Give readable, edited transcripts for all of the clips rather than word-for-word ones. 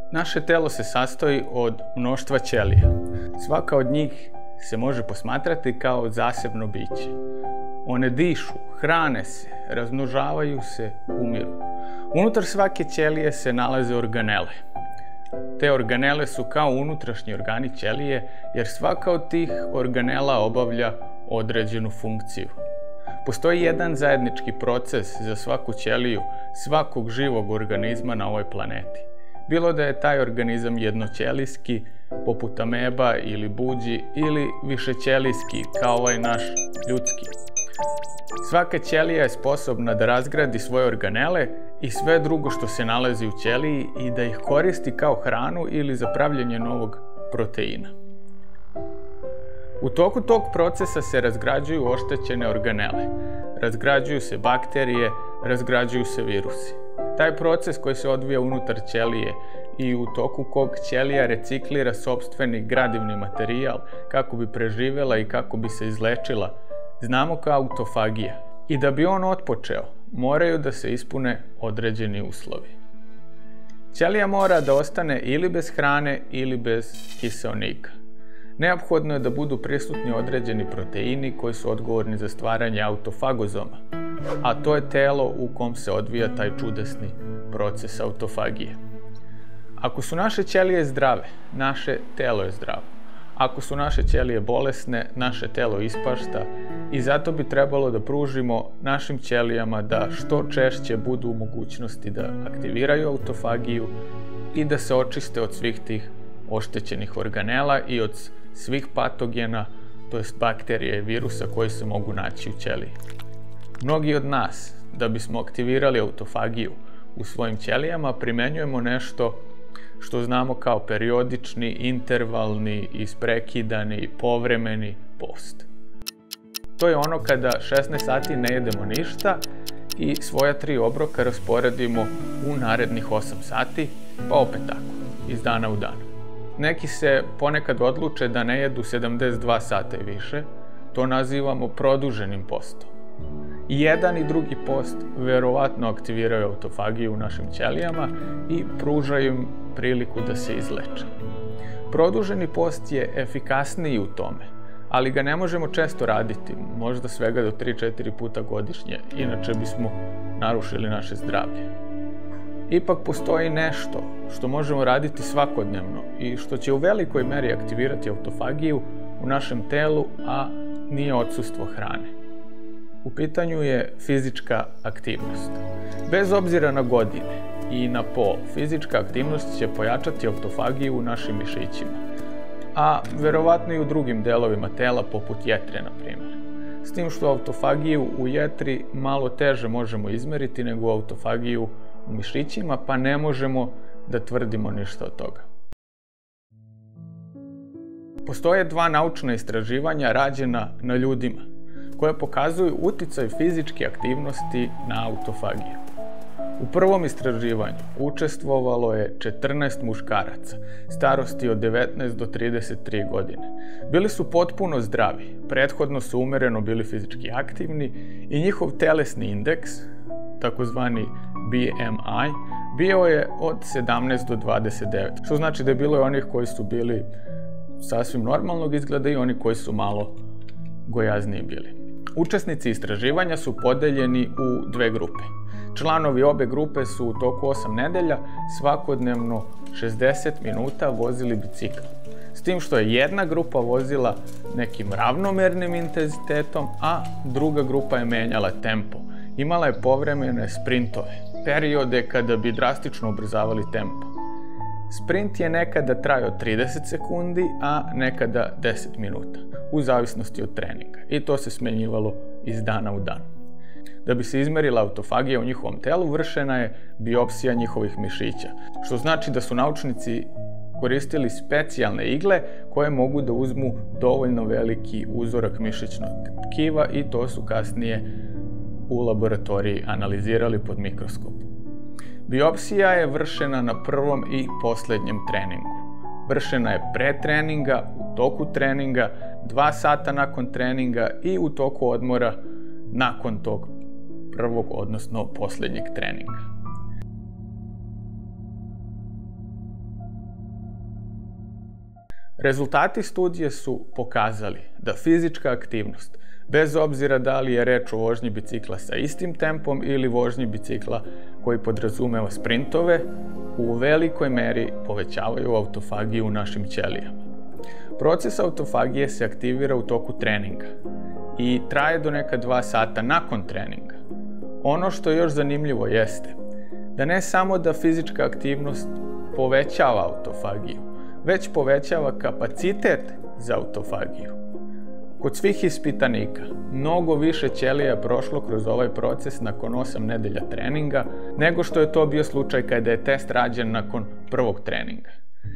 Naše telo se sastoji od mnoštva ćelija. Svaka od njih se može posmatrati kao zasebno biće. One dišu, hrane se, razmnožavaju se, umiru. Unutar svake ćelije se nalaze organele. Te organele su kao unutrašnji organi ćelije, jer svaka od tih organela obavlja određenu funkciju. Postoji jedan zajednički proces za svaku ćeliju svakog živog organizma na ovoj planeti. Bilo da je taj organizam jednoćelijski, poput ameba ili buđi, ili višećelijski, kao ovaj naš ljudski. Svaka ćelija je sposobna da razgradi svoje organele i sve drugo što se nalazi u ćeliji i da ih koristi kao hranu ili za pravljenje novog proteina. U toku tog procesa se razgrađuju oštećene organele. Razgrađuju se bakterije, razgrađuju se virusi. Taj proces koji se odvija unutar ćelije i u toku kog ćelija reciklira sopstveni gradivni materijal kako bi preživjela i kako bi se izlečila, znamo kao autofagija. I da bi on otpočeo, moraju da se ispune određeni uslovi. Ćelija mora da ostane ili bez hrane ili bez kiseonika. Neophodno je da budu prisutni određeni proteini koji su odgovorni za stvaranje autofagozoma, a to je telo u kom se odvija taj čudesni proces autofagije. Ako su naše ćelije zdrave, naše telo je zdravo. Ako su naše ćelije bolesne, naše telo ispašta i zato bi trebalo da pružimo našim ćelijama da što češće budu u mogućnosti da aktiviraju autofagiju i da se očiste od svih tih oštećenih organela i od svih patogena, to jest bakterija i virusa koji se mogu naći u ćeliji. Mnogi od nas, da bismo aktivirali autofagiju u svojim ćelijama, primenjujemo nešto što znamo kao periodični, intervalni, isprekidani, povremeni post. To je ono kada 16 sati ne jedemo ništa i svoja 3 obroka rasporedimo u narednih 8 sati, pa opet tako, iz dana u dan. Neki se ponekad odluče da ne jedu 72 sata i više, to nazivamo produženim postom. I jedan i drugi post verovatno aktiviraju autofagiju u našim ćelijama i pružaju im priliku da se izleče. Produženi post je efikasniji u tome, ali ga ne možemo često raditi, možda svega do 3-4 puta godišnje, inače bismo narušili naše zdravlje. Ipak postoji nešto što možemo raditi svakodnevno i što će u velikoj meri aktivirati autofagiju u našem telu, a nije odsustvo hrane. U pitanju je fizička aktivnost. Bez obzira na godine i na pol, fizička aktivnost će pojačati autofagiju u našim mišićima, a verovatno i u drugim delovima tela, poput jetre, na primjer. S tim što autofagiju u jetri malo teže možemo izmeriti nego autofagiju u mišićima, pa ne možemo da tvrdimo ništa od toga. Postoje 2 naučna istraživanja rađena na ljudima, koje pokazuju uticaj fizičke aktivnosti na autofagiju. U prvom istraživanju učestvovalo je 14 muškaraca, starosti od 19 do 33 godine. Bili su potpuno zdravi, prethodno su umereno bili fizički aktivni i njihov telesni indeks, takozvani BMI, bio je od 17 do 29, što znači da je bilo onih koji su bili sasvim normalnog izgleda i oni koji su malo gojazniji bili. Učesnici istraživanja su podeljeni u 2 grupe. Članovi obe grupe su u toku 8 nedelja svakodnevno 60 minuta vozili bicikl. S tim što je jedna grupa vozila nekim ravnomernim intenzitetom, a druga grupa je menjala tempo. Imala je povremene sprintove, periode kada bi drastično ubrzavali tempo. Sprint je nekada trajao 30 sekundi, a nekada 10 minuta, u zavisnosti od treninga. I to se smenjivalo iz dana u dan. Da bi se izmerila autofagija u njihovom telu, vršena je biopsija njihovih mišića, što znači da su naučnici koristili specijalne igle koje mogu da uzmu dovoljno veliki uzorak mišićnog tkiva i to su kasnije u laboratoriji analizirali pod mikroskopom. Biopsija je vršena na prvom i poslednjem treningu. Vršena je pre treninga, u toku treninga, 2 sata nakon treninga i u toku odmora nakon tog prvog, odnosno poslednjeg treninga. Rezultati studije su pokazali da fizička aktivnost, bez obzira da li je reč o vožnji bicikla sa istim tempom ili vožnji bicikla koji podrazumeva sprintove, u velikoj meri povećavaju autofagiju u našim ćelijama. Proces autofagije se aktivira u toku treninga i traje do neka 2 sata nakon treninga. Ono što je još zanimljivo jeste da ne samo da fizička aktivnost povećava autofagiju, već povećava kapacitet za autofagiju. Kod svih ispitanika, mnogo više ćelija je prošlo kroz ovaj proces nakon 8 nedelja treninga, nego što je to bio slučaj kada je test rađen nakon prvog treninga.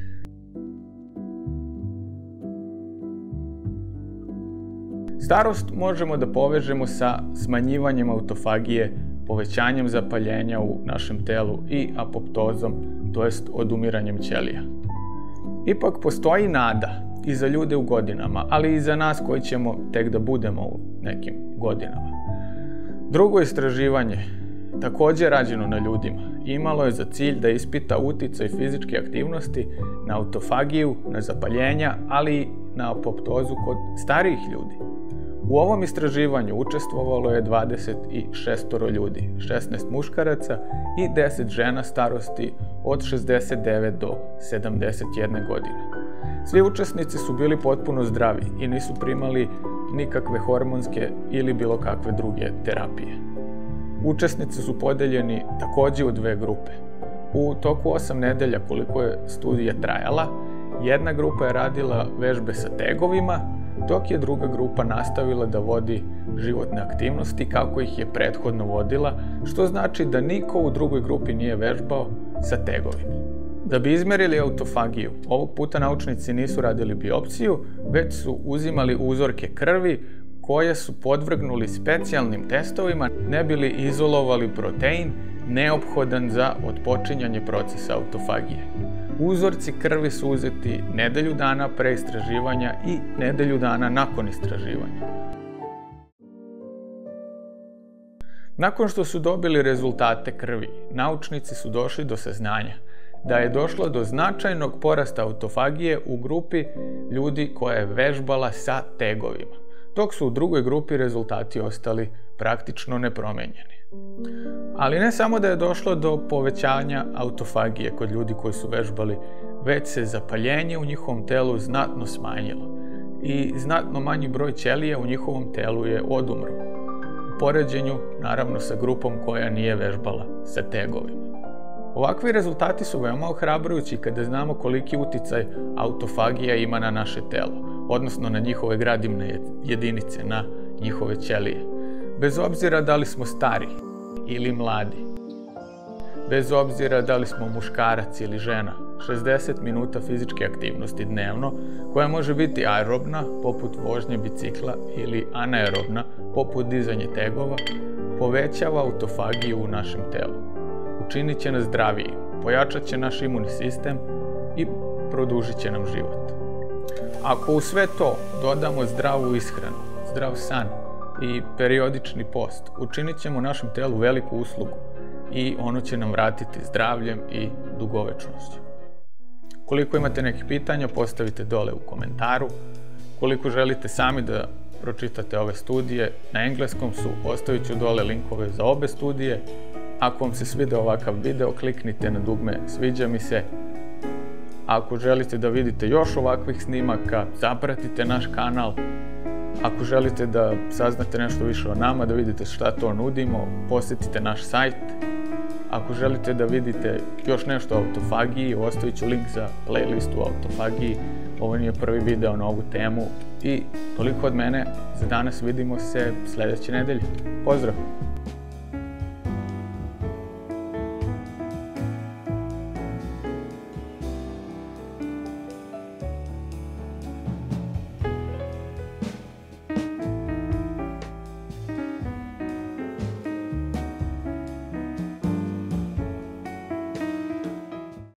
Starost možemo da povežemo sa smanjivanjem autofagije, povećanjem zapaljenja u našem telu i apoptozom, to jest odumiranjem ćelija. Ipak postoji nada i za ljude u godinama, ali i za nas koji ćemo tek da budemo u nekim godinama. Drugo istraživanje, također rađeno na ljudima, imalo je za cilj da ispita uticaj fizičke aktivnosti na autofagiju, na zapaljenja, ali i na apoptozu kod starijih ljudi. U ovom istraživanju učestvovalo je 26 ljudi, 16 muškaraca i 10 žena starosti od 69 do 71 godine. Svi učesnici su bili potpuno zdravi i nisu primali nikakve hormonske ili bilo kakve druge terapije. Učesnici su podeljeni također u 2 grupe. U toku 8 nedelja koliko je studija trajala, jedna grupa je radila vežbe sa tegovima, dok je druga grupa nastavila da vodi životne aktivnosti kako ih je prethodno vodila, što znači da niko u drugoj grupi nije vežbao sa tegovima. Da bi izmerili autofagiju, ovog puta naučnici nisu radili biopsiju, već su uzimali uzorke krvi koje su podvrgnuli specijalnim testovima ne bi li izolovali protein neophodan za otpočinjanje procesa autofagije. Uzorci krvi su uzeti nedelju dana pre istraživanja i nedelju dana nakon istraživanja. Nakon što su dobili rezultate krvi, naučnici su došli do saznanja da je došlo do značajnog porasta autofagije u grupi ljudi koja je vežbala sa tegovima, dok su u drugoj grupi rezultati ostali praktično nepromenjeni. Ali ne samo da je došlo do povećanja autofagije kod ljudi koji su vežbali, već se zapaljenje u njihovom telu znatno smanjilo i znatno manji broj ćelija u njihovom telu je odumro, u poređenju naravno sa grupom koja nije vežbala sa tegovima. Ovakvi rezultati su veoma ohrabrujući kada znamo koliki uticaj autofagija ima na naše telo, odnosno na njihove gradivne jedinice, na njihove ćelije. Bez obzira da li smo stari ili mladi, bez obzira da li smo muškarac ili žena, 60 minuta fizičke aktivnosti dnevno, koja može biti aerobna, poput vožnje bicikla, ili anaerobna, poput dizanja tegova, povećava autofagiju u našem telu. Učinit će nas zdravijim, pojačat će naš imunni sistem i produžit će nam život. Ako u sve to dodamo zdravu ishranu, zdrav san i periodični post, učinit ćemo našem telu veliku uslugu i ono će nam vratiti zdravljem i dugovečnošću. Koliko imate nekih pitanja, postavite dole u komentaru. Koliko želite sami da pročitate ove studije, na engleskom su, ostavit ću dole linkove za obe studije. Ako vam se sviđa ovakav video, kliknite na dugme sviđa mi se. Ako želite da vidite još ovakvih snimaka, zapratite naš kanal. Ako želite da saznate nešto više o nama, da vidite šta to nudimo, posjetite naš sajt. Ako želite da vidite još nešto o autofagiji, ostavit ću link za playlistu o autofagiji. Ovo nije prvi video na ovu temu i toliko od mene. Za danas, vidimo se sljedeće nedelje. Pozdrav!